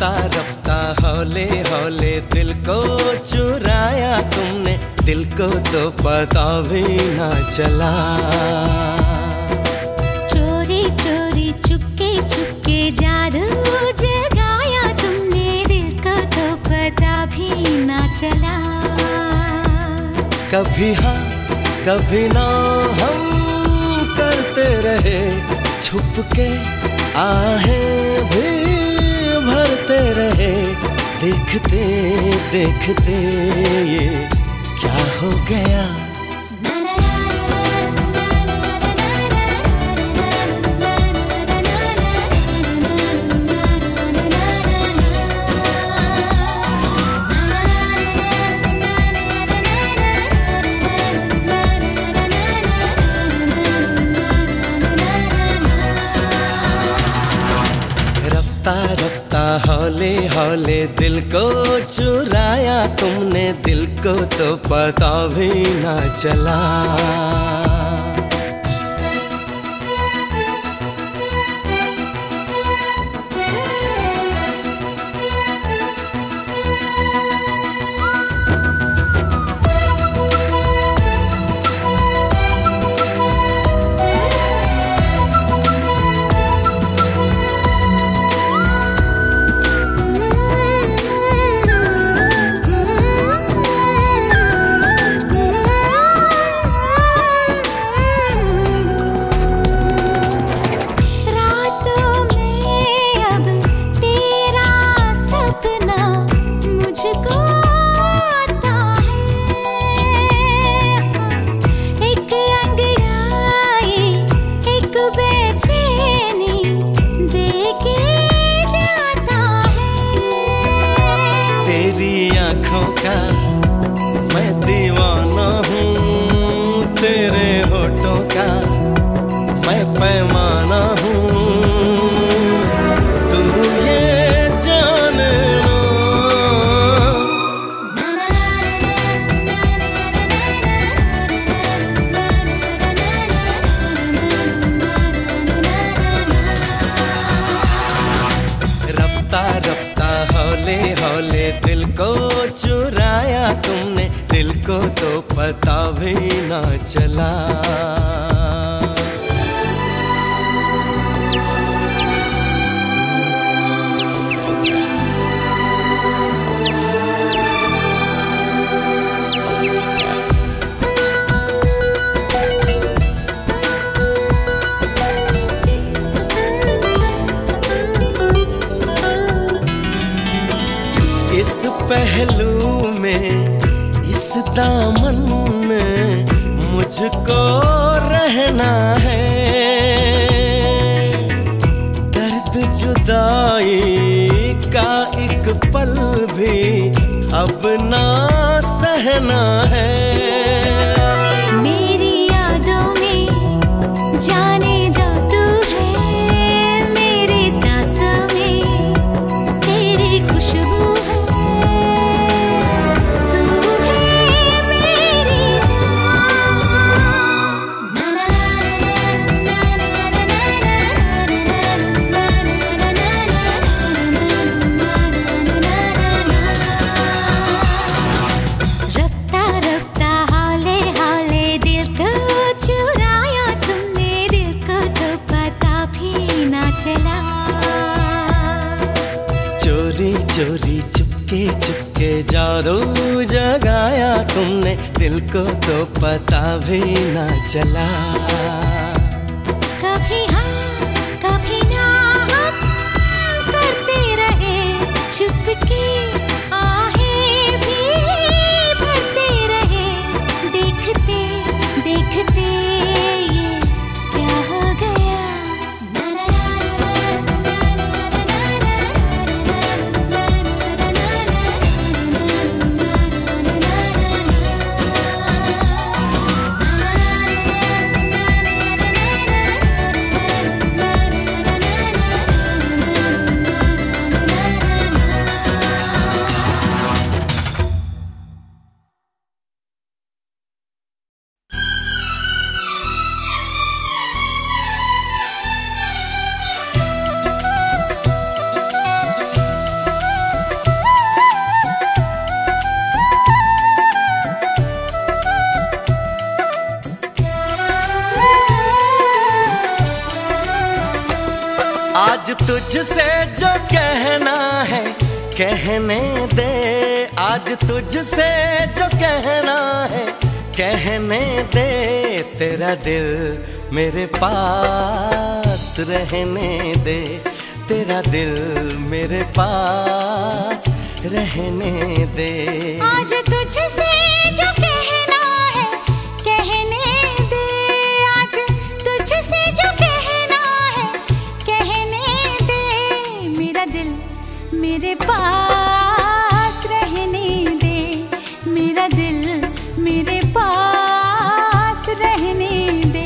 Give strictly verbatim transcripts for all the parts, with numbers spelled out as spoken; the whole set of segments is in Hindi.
रफ्ता रफ्ता हौले हौले दिल को चुराया तुमने, दिल को तो पता भी ना चला। चोरी चोरी चुपके चुपके जादू जगाया तुमने, दिल को तो पता भी ना चला। कभी हाँ कभी ना हम करते रहे छुप के, आहें भी भरते रहे, देखते देखते ये क्या हो गया। रफ्ता रफ्ता हौले हौले दिल को चुराया तुमने, दिल को तो पता भी ना चला। तेरी आँखों का मैं दीवाना हूँ, तेरे होठों का मैं पैमाना हूँ, तू ये जान लो। रफ्ता रफ्ता हौले हौले दिल को चुराया तुमने, दिल को तो पता भी ना चला। इस पहलू में इस दामन में मुझको रहना है, दर्द जुदाई का एक पल भी अब ना सहना है। मेरी यादों में जाने जा तू है, मेरी सांसों में तेरी खुशबू चला। चोरी चोरी चुपके चुपके जादू जगाया तुमने, दिल को तो पता भी ना चला। कभी हाँ कभी ना हम करते रहे चुपके, आहें भी भरते रहे, देखते देखते ये क्या हो गया। आज तुझसे जो कहना है कहने दे, आज तुझसे जो कहना है कहने दे। तेरा दिल मेरे पास रहने दे, तेरा दिल मेरे पास रहने दे। आज तुझसे जो कहना है कहने दे, आज तुझसे जो कहना है कहने दे। मेरा दिल मेरे पास रहने दे, मेरा दिल मेरे पास रहने दे।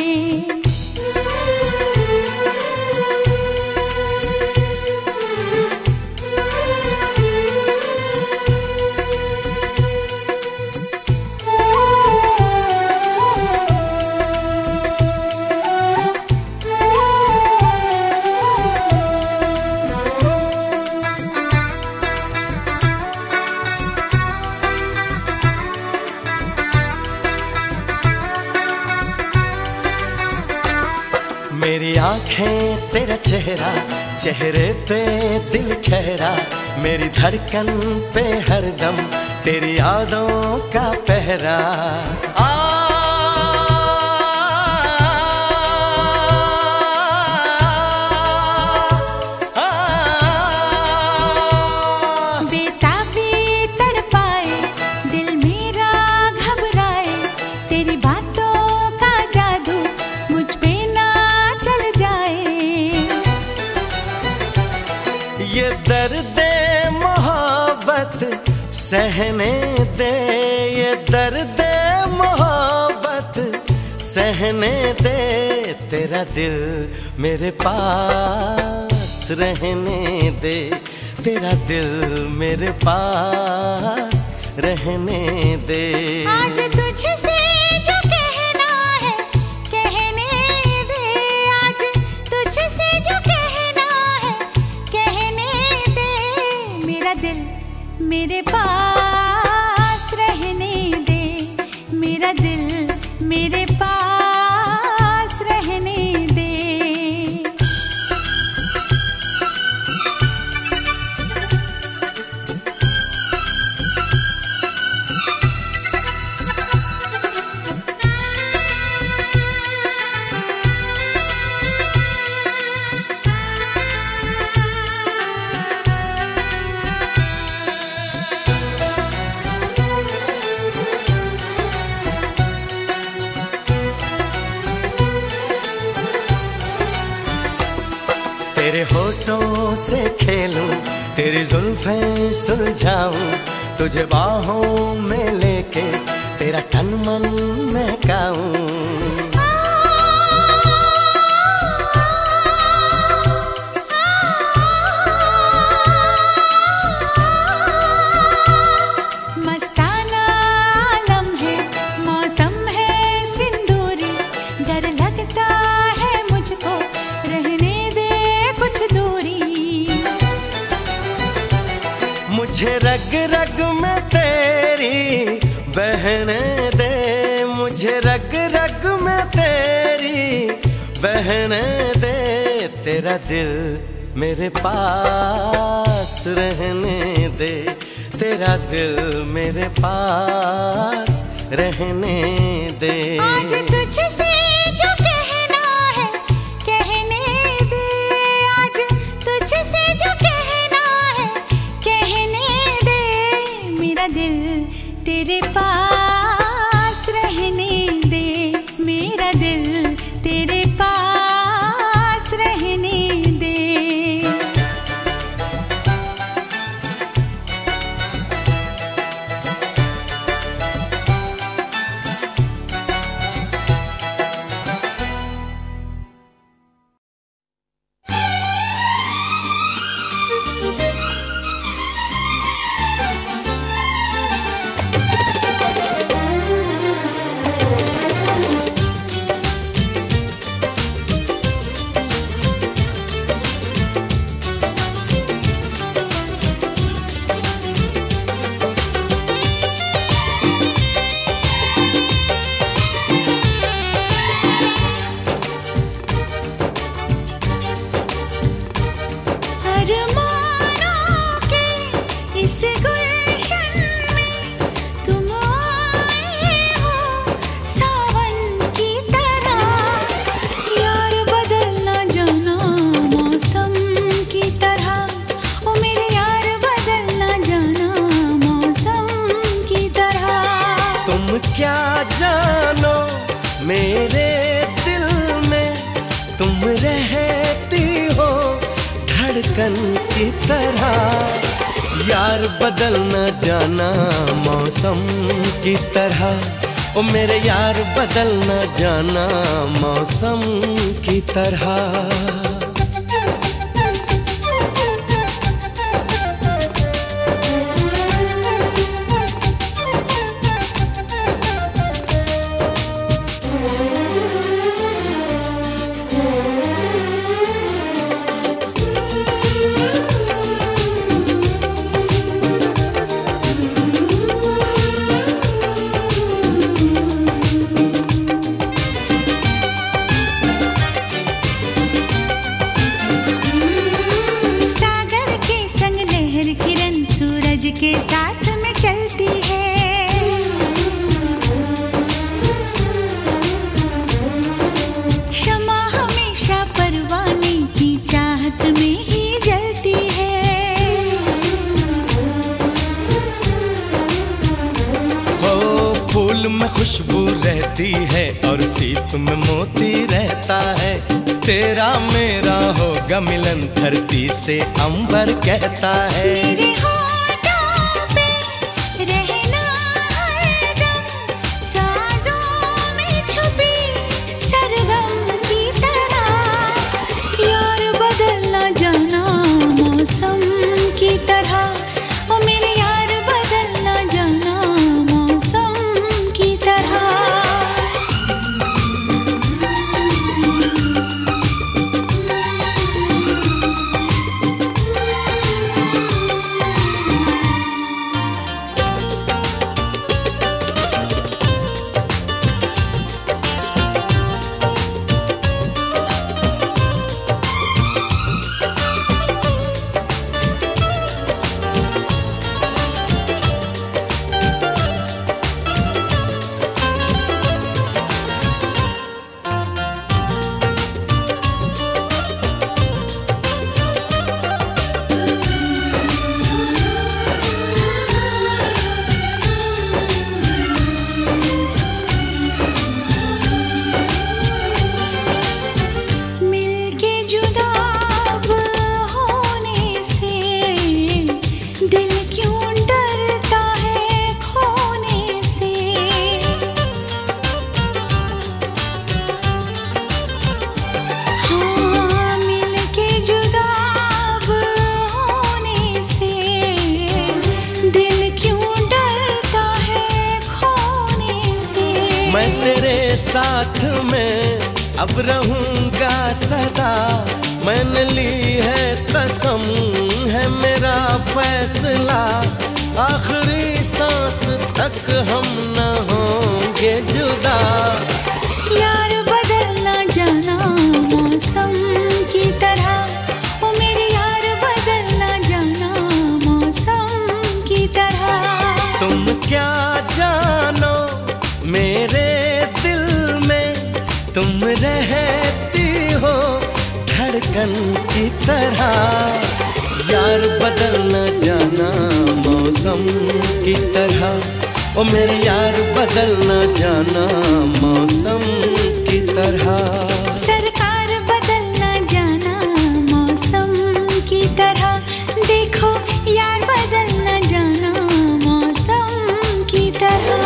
मेरी आंखें तेरा चेहरा, चेहरे पे दिल ठहरा। मेरी धड़कन पे हरदम तेरी यादों का पहरा। आ, आ, बेताबी तड़पाए दिल मेरा घबराए, तेरी बातों का जादू मुझ पे ना चल जाए। ये दर्द मोहब्बत सहने दे, ये दर्द मोहब्बत सहने दे। तेरा दिल मेरे पास रहने दे, तेरा दिल मेरे पास रहने दे। आज तुझसे जो कहना है कहने दे, आज तुझसे जो कहना है कहने दे। मेरा दिल मेरे पास रहने दे, मेरा दिल मेरे पास रहने दे। तेरे होठों से खेलूं, तेरी जुल्फें सुलझाऊं, तुझे बाहों में लेके तेरा तन मन महकाऊं। मस्ताना आलम है, मौसम है सिंदूरी, डर लगता है मुझको रहने दे कुछ दूरी। मुझे रग रग में तेरी बहने दे, मुझे रग रग में तेरी बहने दे। तेरा दिल मेरे पास रहने दे, तेरा दिल मेरे पास रहने दे। आज तुझसे जो कहना है कहने दे, आज तुझसे जो कहना है कहने दे। मेरा दिल तेरे पास रहने दे, मेरा दिल तेरे पास रहने दे। धड़कन की तरह। यार बदल न जाना मौसम की तरह, ओ मेरे यार बदल न जाना मौसम की तरह। के साथ में चलती है, शमा हमेशा परवाने की चाहत में ही जलती है। हो फूल में खुशबू रहती है और सीप में मोती रहता है। तेरा मेरा होगा मिलन धरती से अंबर कहता है। मेरे मैं तेरे साथ में अब रहूंगा सदा। मैंने ली है कसम है मेरा फैसला, आखिरी सांस तक हम न होंगे जुदा। यार बदल न जाना मौसम की तरह, ओ मेरे यार बदल न जाना मौसम की तरह। तुम क्या जानो मेरे दिल में, तुम रहती हो धड़कन की तरह। यार बदल न जाना मौसम की तरह, ओ मेरे यार बदल न जाना मौसम की तरह। सरकार बदल न जाना मौसम की तरह, देखो यार बदल न जाना मौसम की तरह।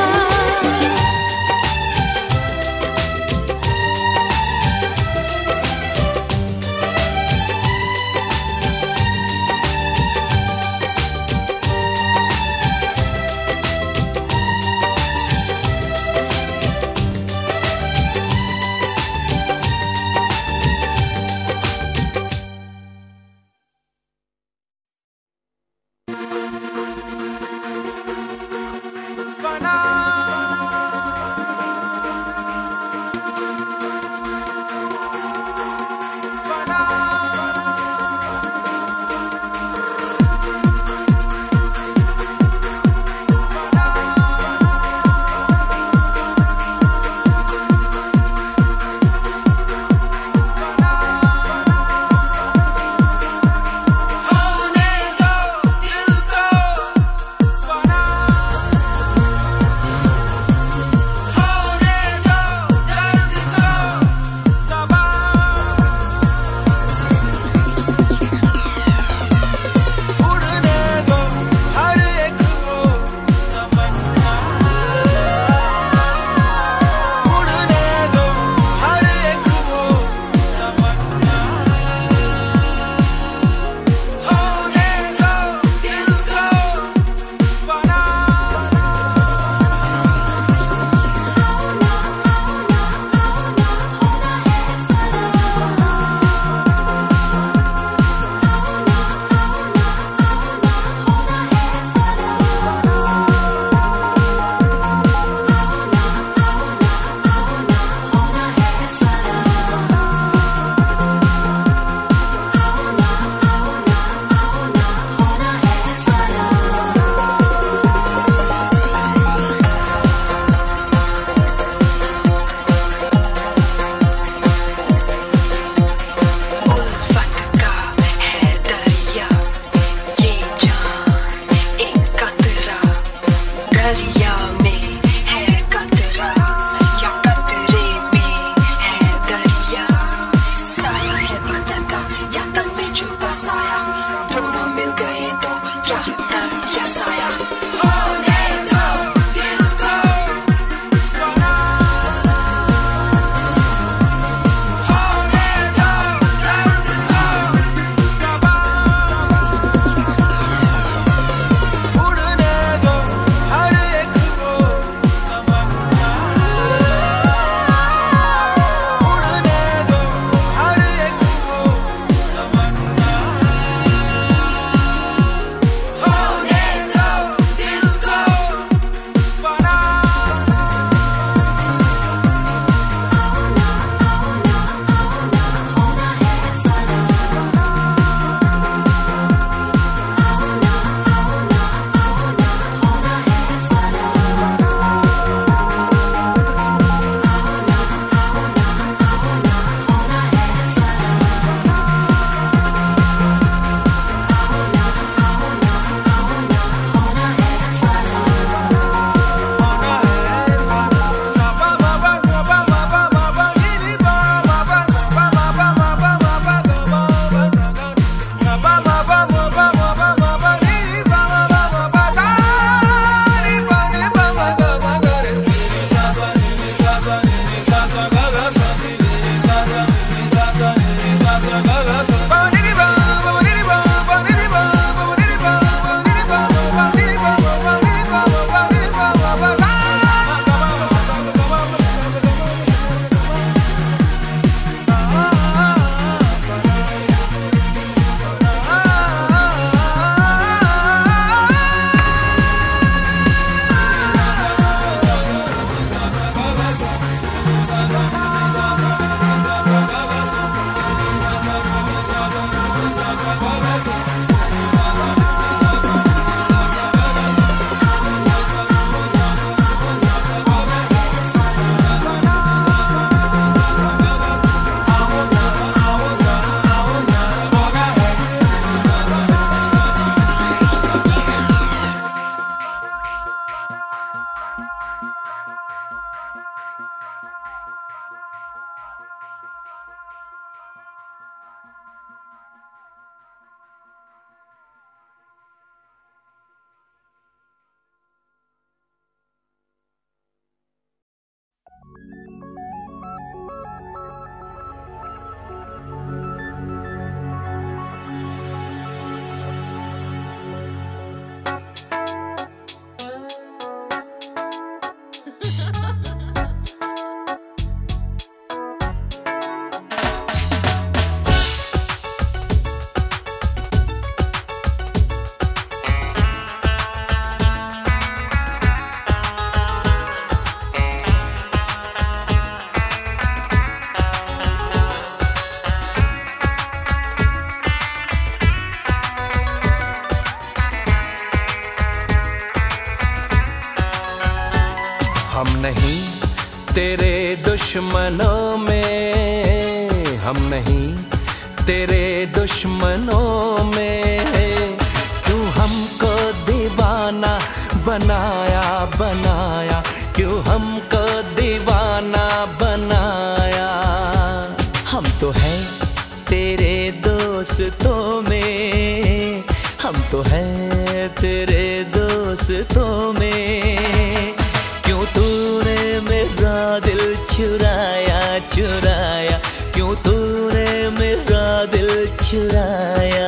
नहीं तेरे दुश्मनों में, हम नहीं तेरे दुश्मनों में। क्यों हमको दीवाना बनाया बनाया, क्यों हमको दीवाना बनाया। हम तो हैं तेरे दोस्तों में, हम तो हैं तेरे दोस्तों में। क्यों तूने मेरा दिल चुराया चुराया, क्यों तूने मेरा दिल चुराया।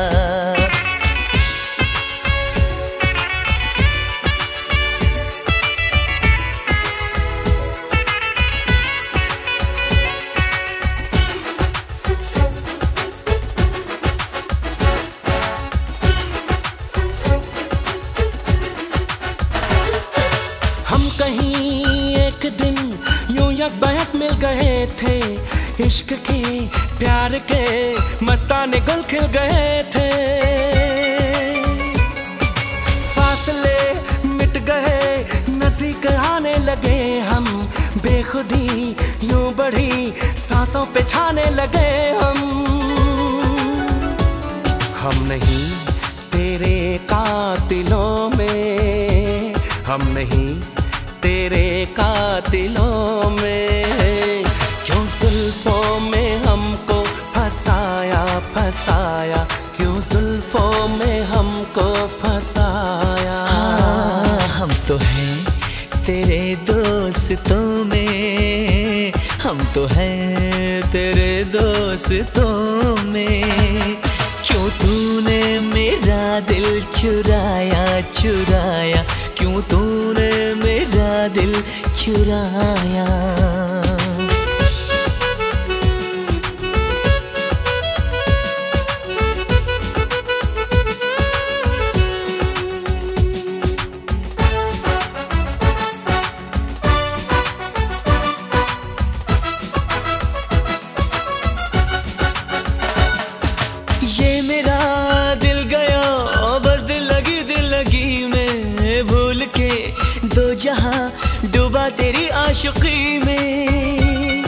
हम कहीं एक दिन यूं यकबायक मिल गए थे, इश्क के प्यार के मस्ताने गुल खिल गए थे। फासले मिट गए, नज़दीक आने लगे हम, बेखुदी यूं बढ़ी सांसों पे छाने लगे हम। हम नहीं तेरे कातिलों में, हम नहीं तेरे कातिलों में। क्यों जुल्फों में हमको फंसाया फंसाया, क्यों जुल्फों में हमको फंसाया। हाँ, हम तो हैं तेरे दोस्तों में, हम तो हैं तेरे दोस्तों में। क्यों तूने मेरा दिल चुराया चुराया, क्यों तूने मेरा दिल चुराया। ये मेरा दिल गया बस दिल लगी दिल लगी में, भूल के दो जहां डूबा तेरी आशिकी में।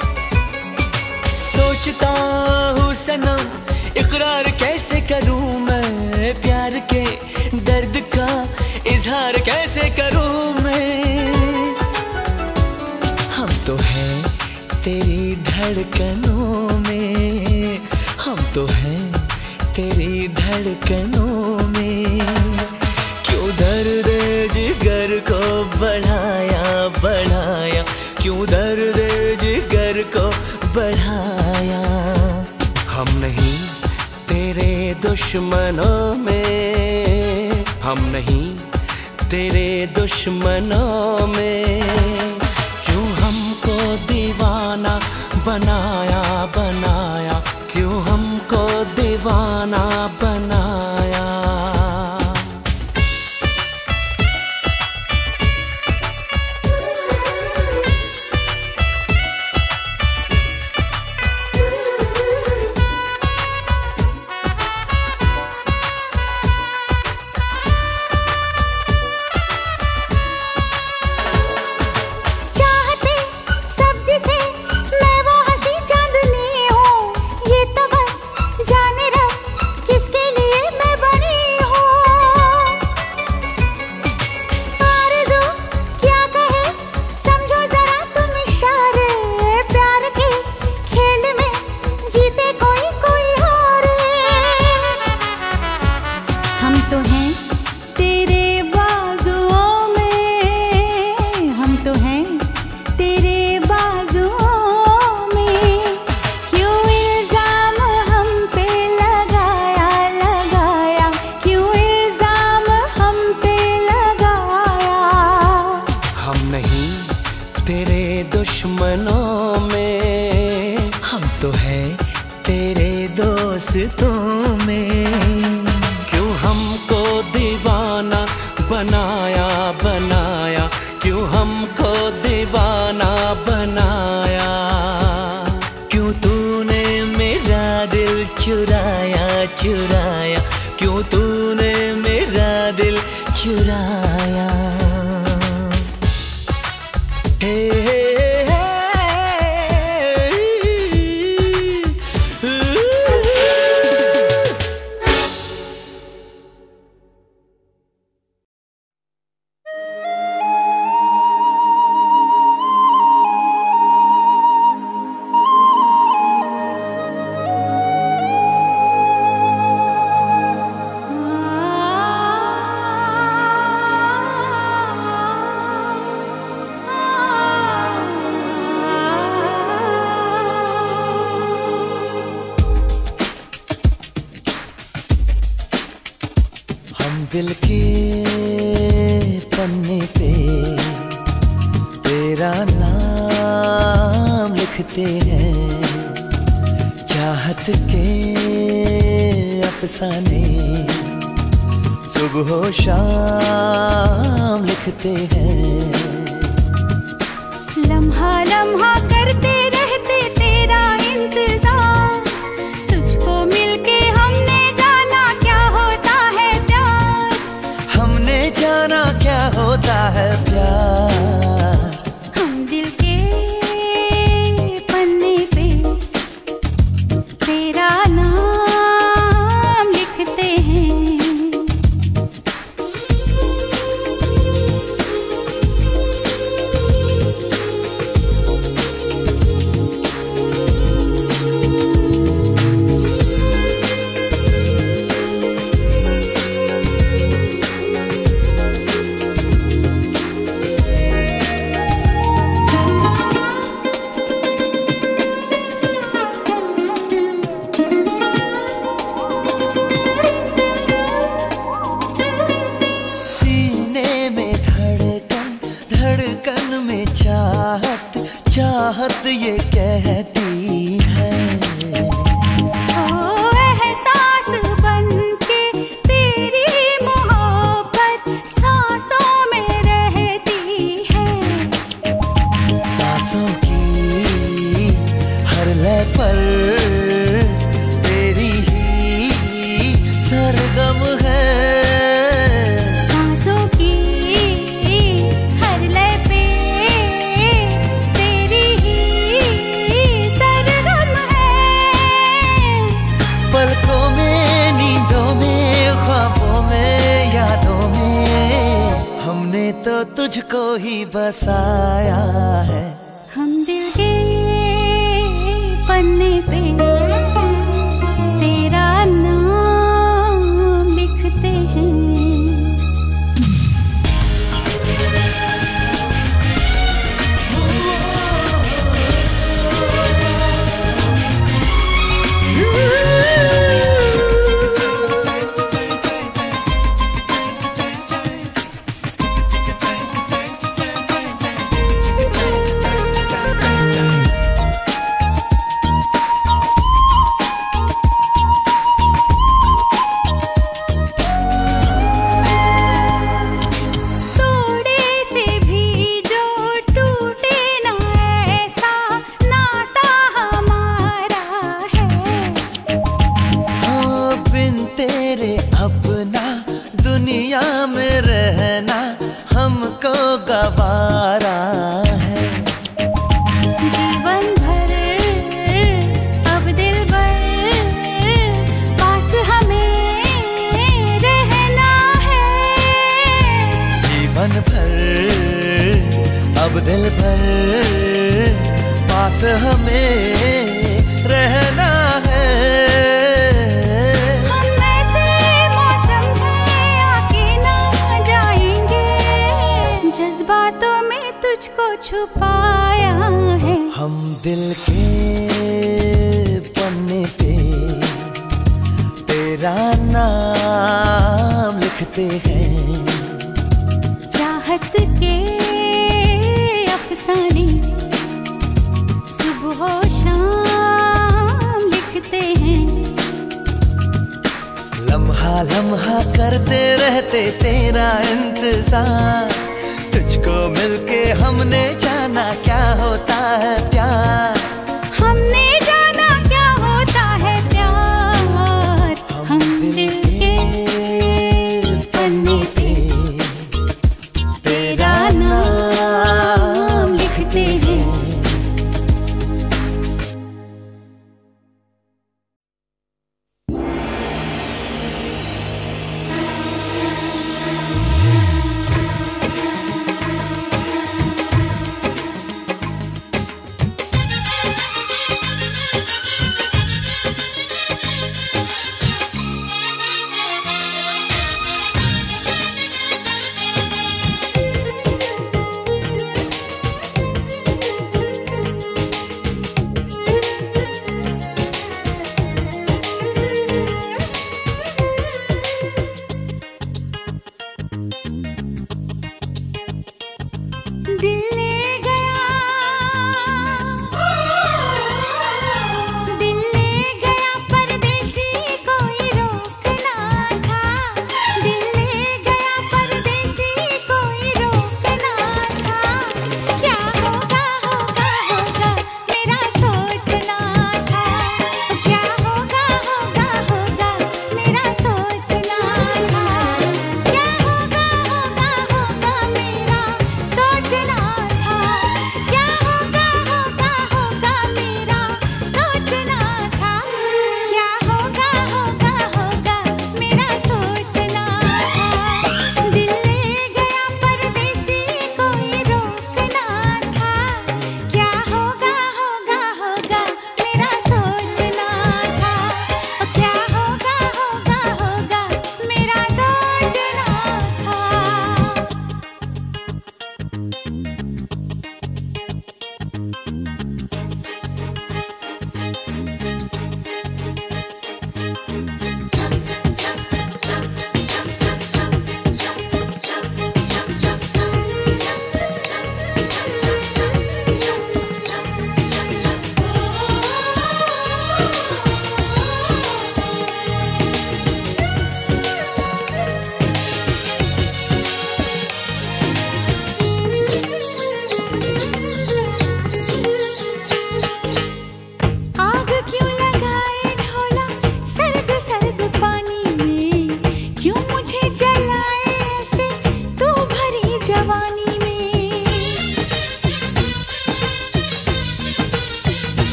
सोचता हूँ सनम इकरार कैसे करूँ मैं, प्यार के दर्द का इजहार कैसे करूँ मैं। हम तो हैं तेरी धड़कनों में, हम तो हैं तेरी धड़कनों में। क्यों दर्द जिगर को बढ़ाया बढ़ाया, क्यों दर्द जिगर को बढ़ाया। हम नहीं तेरे दुश्मनों में, हम नहीं तेरे दुश्मनों में। क्यों हमको दीवाना बनाया बनाया, क्यों हमको दीवाना बनाया। दुश्मनों में, हम तो हैं तेरे दोस्तों में। क्यों हमको दीवाना बनाया बनाया, क्यों हमको दीवाना बनाया। क्यों तूने मेरा दिल चुराया चुराया, क्यों तूने मेरा दिल चुराया। दिल के पन्ने पे तेरा नाम लिखते हैं, चाहत के अफसाने सुबह शाम लिखते हैं। लम्हा लम्हा करते रहते तेरा इंतजार, तुझको मिलके हमने जाना क्या होता है प्यार, हमने जाना क्या होता है प्यार। हम दिल के पन्ने पे तेरा नाम लिखते हैं। चाहत चाहत ये कहती है, ओ एहसास बनके तेरी मोहब्बत सांसों में रहती है। सांसों की हर लय पर तेरी ही सरगम है, सांसों की हर लय पे तेरी ही सरगम है। पलकों में, नींदों में, ख्वाबों में, यादों में हमने तो तुझको ही बसाया है। हम दिल के पन्ने पे तेरा नाम लिखते हैं। दुनिया में रहना हमको गवारा है, जीवन भर अब दिल भर पास हमें रहना है। जीवन भर अब दिल भर पास हमें रहना है। जज्बातों में तुझको छुपाया है, हम दिल के पन्ने पे तेरा नाम लिखते हैं, चाहत के अफसाने सुबह शाम लिखते हैं। लम्हा लम्हा करते रहते तेरा इंतजार, तुझको मिलके हमने जाना क्या होता है प्यार, हमने जाना क्या होता है प्यार। हम दिल के पन्ने पे तेरा नाम लिखते हैं।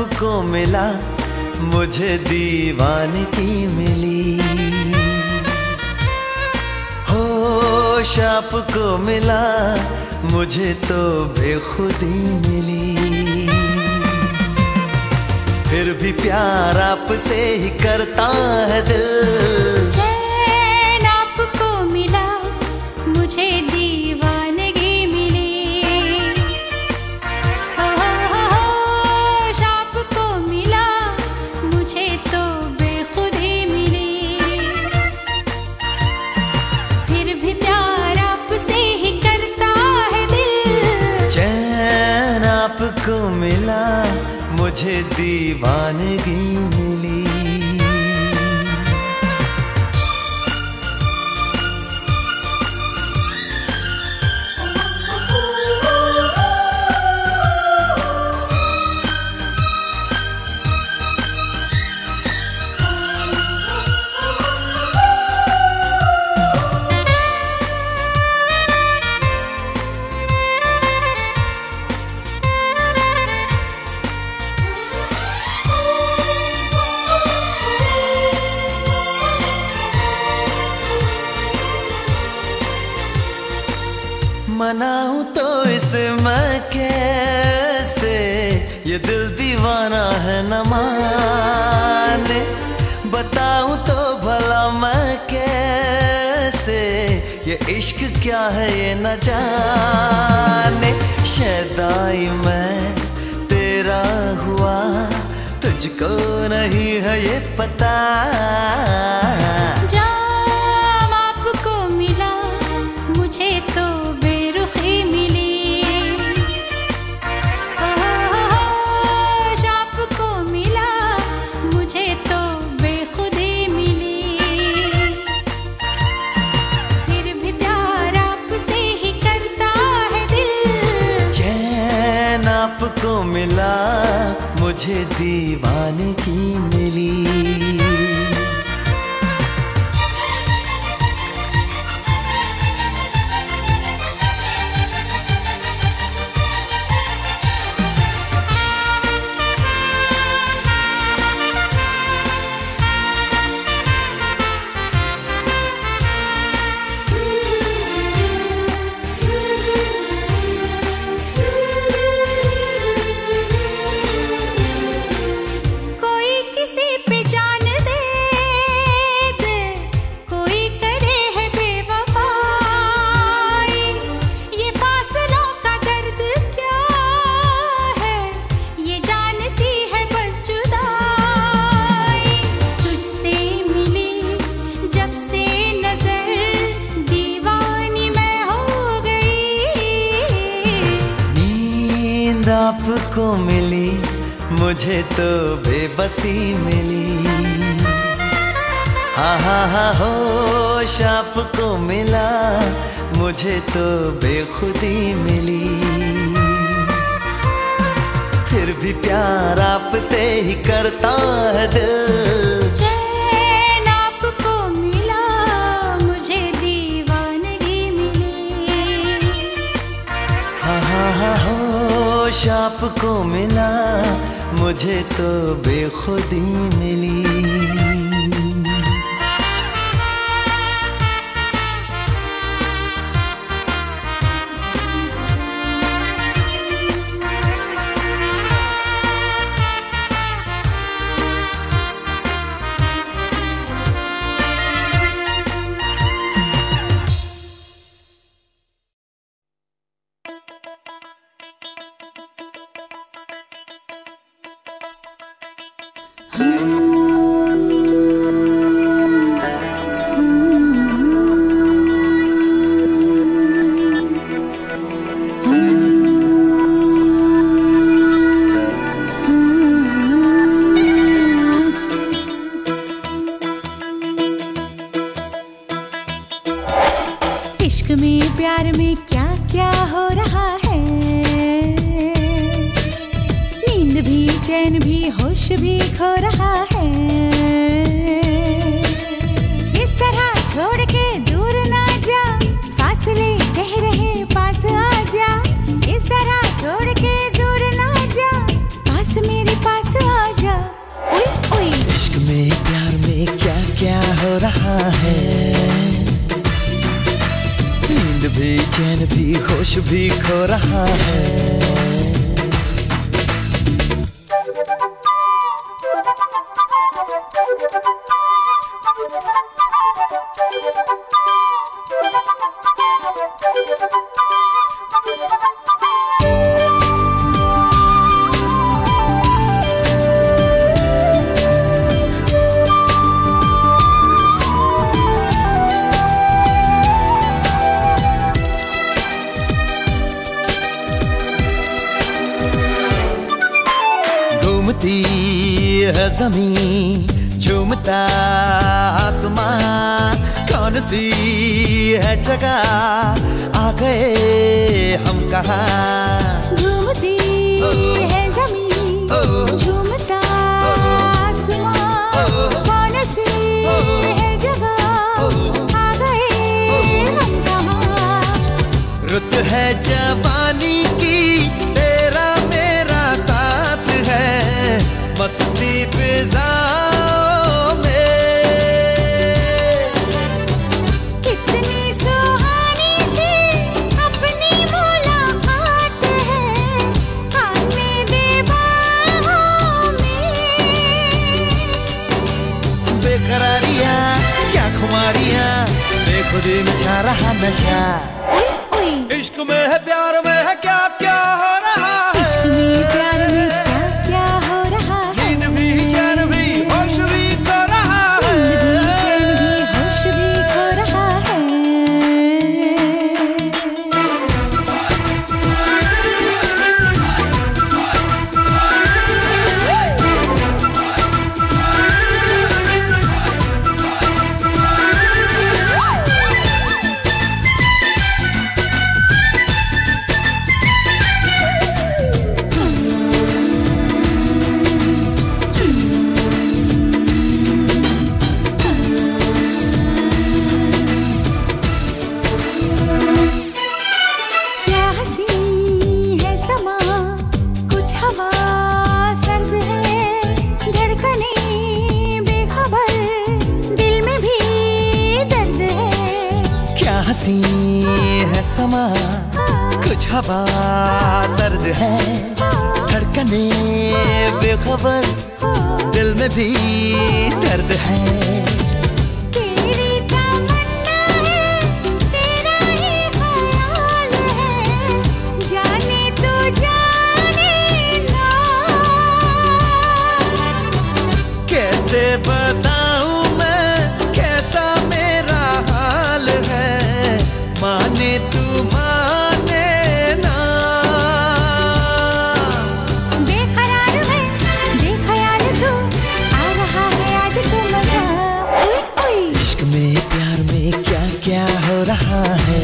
को मिला मुझे दीवानगी मिली, होश आपको मिला मुझे तो बेखुदी मिली। फिर भी प्यार आपसे ही करता है दिल, चैन आपको मिला मुझे दीवानगी मिली, होश आपको मिला मुझे तो बेखुदी मिली। फिर भी प्यार आपसे ही करता है दिल, चैन आपको मिला मुझे दीवानगी मिली। मनाऊं तो इसे मैं कैसे, ये दिल दीवाना है न माने। बताऊं तो भला मैं कैसे, ये इश्क क्या है ये न जाने। शैदाई मैं तेरा हुआ तुझको नहीं है ये पता, जाम आपको मिला मुझे तो बेरुखी मिली, होश आपको मिला मुझे तो बेखुदी मिली। फिर भी प्यार आपसे ही करता है दिल, चैन आपको मिला मुझे दीवानगी मिली। आपको मिली मुझे तो बेबसी मिली, हाँ हाँ हाँ होश आपको मिला मुझे तो बेखुदी मिली। फिर भी प्यार आपसे ही करता है दिल, चैन आपको मिला मुझे दीवानगी मिली, हाँ हाँ हाँ होश आपको मिला मुझे तो बेखुदी मिली। इश्क में प्यार में क्या क्या हो रहा है, नींद भी चैन भी होश भी खो रहा है। इस तरह छोड़ के दूर ना जा, सांस ले कह रहे पास आ जा। इस तरह छोड़ के दूर ना जा, पास मेरे पास कुछ भी खो रहा है। घूमती है ज़मीं, झूमता आसमां, कौन सी है जगह आ गए हम कहाँ। घूमती है ज़मीं, झूमता आसमां, कौन सी है जगह आ गए हम कहाँ। रुत है जवानी की, तेरा मेरा साथ है, मस्ती फिजाओं में। कितनी सुहानी सी अपनी मुलाकात है, आने दे बाहों में। बेकरारियां क्या खुमारियां, बेखुदी में छा रहा नशा। इश्क में है प्यार में है क्या क्या हो रहा है। इश्क में प्यार में क्या क्या हो रहा है। नींद भी चैन भी होश भी खो रहा है। नींद भी चैन भी होश भी खो रहा है। क्या हंसी है समा, कुछ हवा सर्द है, धड़कने बेखबर, दिल में भी दर्द है। क्या हंसी है समा, कुछ हवा सर्द है, धड़कने बेखबर, दिल में भी दर्द है। तेरी तमन्ना है, तेरा ही ख्याल है, जाने तो जाने ना। कैसे बताऊं मैं कैसा मेरा हाल है, माने तू माने ना। बेकरार है, बेख्याल तू, आ रहा है आज तो मजा। उई उई। इश्क में प्यार में क्या क्या हो रहा है।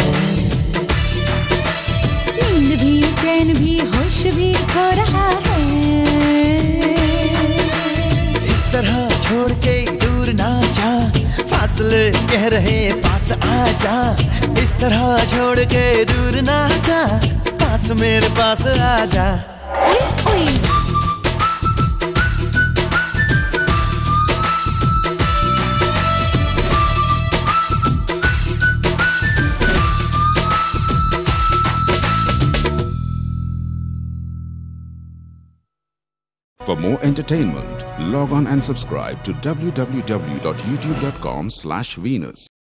नींद भी चैन भी होश भी खो रहा है। इस तरह छोड़ के दूर ना जा, फासले कह रहे पास आ जा। इस तरह छोड़ के दूर ना जा, पास मेरे पास आ जा। उई उई। For more entertainment, log on and subscribe to w w w dot youtube dot com slash Venus.